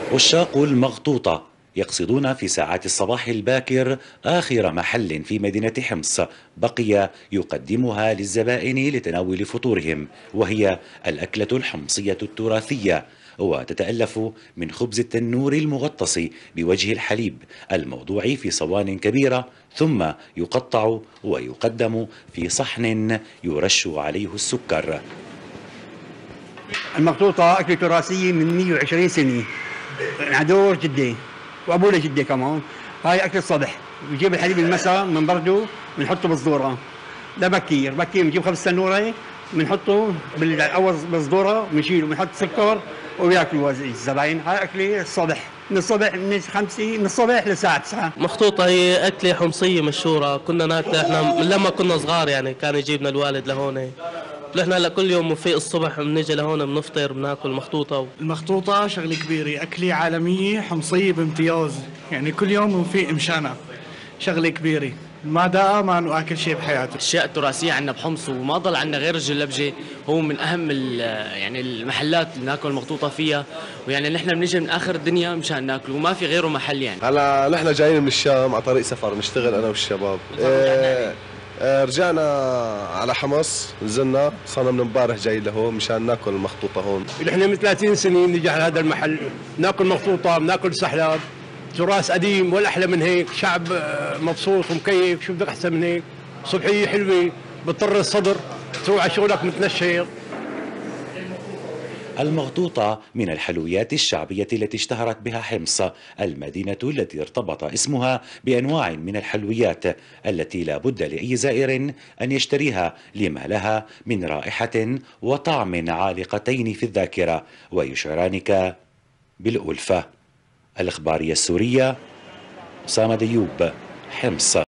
عشاق المغطوطة يقصدون في ساعات الصباح الباكر آخر محل في مدينة حمص بقي يقدمها للزبائن لتناول فطورهم، وهي الأكلة الحمصية التراثية، وتتألف من خبز التنور المغطس بوجه الحليب الموضوع في صوان كبيرة، ثم يقطع ويقدم في صحن يرش عليه السكر. المخطوطة أكلة تراثية من 120 سنة، عدور جدي وأبونا جدي كمان. هاي أكل الصبح، بنجيب الحليب المساء من برده بنحطه بالصدورة. لا بكير بنجيب خبز تنورة بنحطه بالأول بالصدورة، بنشيله بنحط سكر وياكلوا الزباين. هاي أكلة الصبح، من الصبح من 5 من الصبح للساعة 9. مخطوطة هي أكلة حمصية مشهورة، كنا ناكلها احنا من لما كنا صغار، يعني كان يجيبنا الوالد لهون. نحن هلا كل يوم في الصبح بنيجي لهون بنفطر بناكل مخطوطة. المخطوطة شغلة كبيرة، أكلة عالمية حمصية بامتياز، يعني كل يوم بنفيق مشانها، شغلة كبيرة ما داء ما ناكل شيء بحياته. الاشياء التراثيه عندنا بحمص وما ضل عندنا غير الجلبجه، هو من اهم يعني المحلات اللي ناكل مخطوطه فيها، ويعني نحن بنيجي من اخر الدنيا مشان ناكل وما في غيره محل. يعني هلا نحن جايين من الشام على طريق سفر نشتغل انا والشباب. رجعنا على حمص، نزلنا صرنا من امبارح جاي لهون مشان ناكل المخطوطه هون. نحن من 30 سنه بنيجي على هذا المحل ناكل مخطوطه، بناكل سحلاب، تراث قديم ولا احلى من هيك، شعب مبسوط ومكيف، شو بدك احسن من هيك؟ صبحيه حلوه بتطر الصدر، تروح على شغلك متنشط. المغطوطة من الحلويات الشعبية التي اشتهرت بها حمص، المدينة التي ارتبط اسمها بأنواع من الحلويات التي لا بد لأي زائر أن يشتريها لما لها من رائحة وطعم عالقتين في الذاكرة ويشعرانك بالألفة. الإخبارية السورية، أسامة ديوب، حمص.